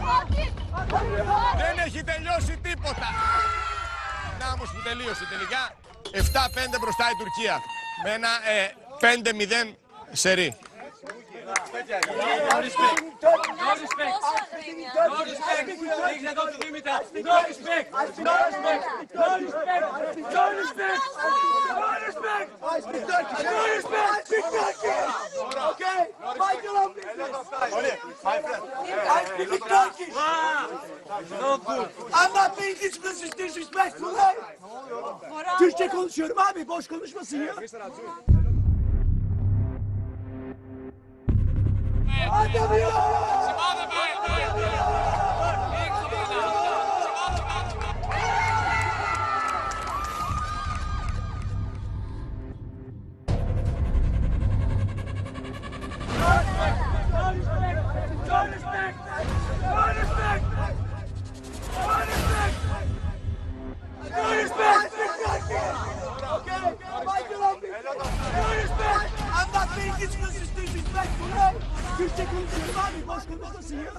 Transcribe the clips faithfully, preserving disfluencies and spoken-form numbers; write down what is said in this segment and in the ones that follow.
Δεν έχει τελειώσει τίποτα. Να όμως που τελείωσε τελικά. επτά πέντε μπροστά η Τουρκία. Με ένα ε, πέντε μηδέν σερί. No respect. No respect. No respect. Δείχνε εδώ τη Δήμητρα. No respect. No respect. No respect. No respect. No respect. No respect. Speak Turkish. Okay? Mind your own business. I speak Turkish. No good. I'm not being disrespectful. Türkçe konuşuyorum abi. Boş konuşmasın ya. Atamıyor! Türkçe konuşuyorum abi, boş konuşmasın ya.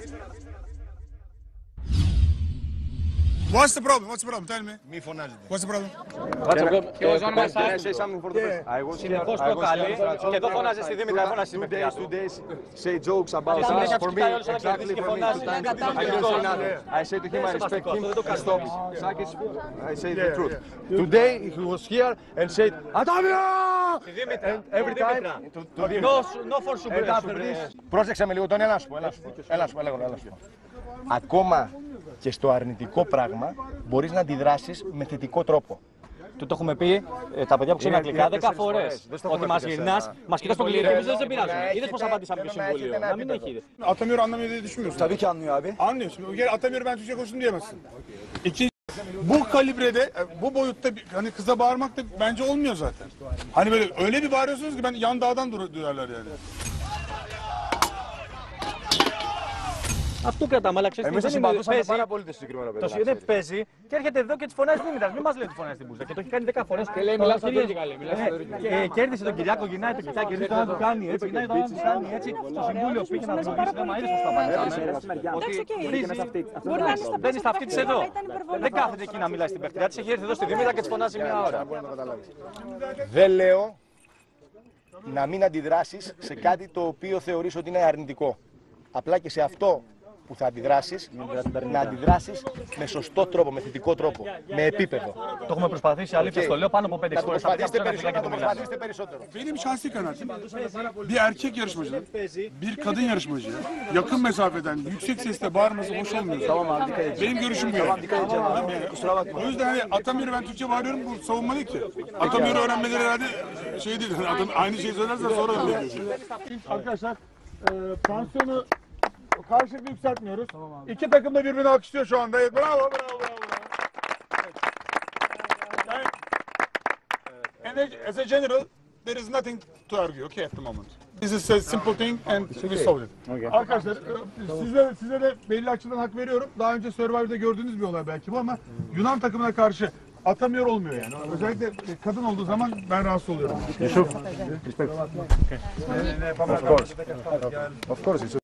What's the problem? What's the problem? Tell me. Μη φωνάζετε. What's the problem? Και ο Ζων Μασάς συνεχώς προκαλεί και εδώ φώναζε στη Δήμητρα, φώναζε στη Μεχτιά του. Say jokes about us for me, exactly for me. I say to him, I respect him, and stop. Sakis, I say the truth. Today he was here and said, Atamio! And every time, No for super. πρόσεξε με λίγο, τον έλα σου πω, έλα σου πω, έλα σου πω, έλα σου πω. Ακόμα και στο αρνητικό πράγμα μπορείς να αντιδράσεις με θετικό τρόπο. Του το έχουμε πει ε, τα παιδιά που ξέρουν αγγλικά δέκα φορές. Ότι μας γυρνάς, μας κοιτάς το κλειδί και εμείς δεν σε πειράζουμε. Είδες πώς απαντήσαμε το Συμβούλιο. Να μην έχει. Atamıyor anlamıyor diye düşünmüyorsun. Tabii ki anlıyor abi. Anlıyorsun. Gel atamıyor ben Türkçe konuştum diyemezsin. İki, bu kalibrede, bu boyutta bir, hani kıza bağırmak da bence olmuyor zaten. Hani böyle öyle bir bağırıyorsunuz ki ben yan dağdan duyarlar yani. Αυτό κρατάμε, αλλά ξέρεις τι Εμείς θα δεν είναι, συμπαθούσαμε παίζει, πάρα πολύ το συγκεκριμένο το παιδί. δεν παίζει και έρχεται εδώ και τις φωνάζει Δήμητρας. Μην μας λέει ότι φωνάζει την Μπούζα και το έχει κάνει δέκα φορές. Και λέει μιλάς στα τουρκικά, λέει. Και κέρδισε τον Κυριάκο, γυρνάει το κοιτάει, κερδίζει το να του κάνει έτσι, γυρνάει το να του κάνει έτσι. Στο Συμβούλιο πήγε να δημιουργήσει θέμα, είδες πώς τα πάνε. Ότι βρίζει, μπαίνει στα αυτή της εδώ. Δεν κάθεται εκεί να μιλάει στην παιχτριά της, έχει έρθει εδώ στη Δήμητρα και της φωνάζει μια ώρα. Δεν λέω να μην αντιδράσεις σε κάτι το οποίο θεωρείς ότι είναι αρνητικό. Απλά και σε αυτό που θα αντιδράσεις, να αντιδράσεις με σωστό τρόπο, με θετικό τρόπο, με επίπεδo. Το έχουμε προσπαθήσει, αλήθεια το λέω, πάνω από πέντε Να το φορές. προσπαθήσετε περισσότερο, να το προσπαθήσετε περισσότερο. Benim şahsi kanaatim bir erkek yarışmacının bir kadın yarışmacıya yakın mesafeden yüksek sesle bağırması hoş olmuyor. Tamam abi dikkat edeceğim. Benim görüşüm bu yani. Tamam yani. Kusura bakma. O yüzden hani Atamir'i ben Türkçe bağırıyorum bu savunma değil ki. Atamir'i öğrenmeleri herhalde şey değil. Hani adam aynı şeyi söylerse sonra öğreniyor. Arkadaşlar e, tansiyonu karşılıklı yükseltmiyoruz. Tamam İki takım da birbirini alkışlıyor şu anda. Evet, bravo bravo bravo. Yani, and as a general, there is nothing to argue, okay, at the moment. This is a simple thing and we solved it. Okay. Arkadaşlar, size, size de belli açıdan hak veriyorum. Daha önce Survivor'da gördüğünüz bir olay belki bu ama Yunan takımına karşı atamıyor olmuyor yani. Özellikle kadın olduğu zaman ben rahatsız oluyorum. Yusuf. Of course. Of course.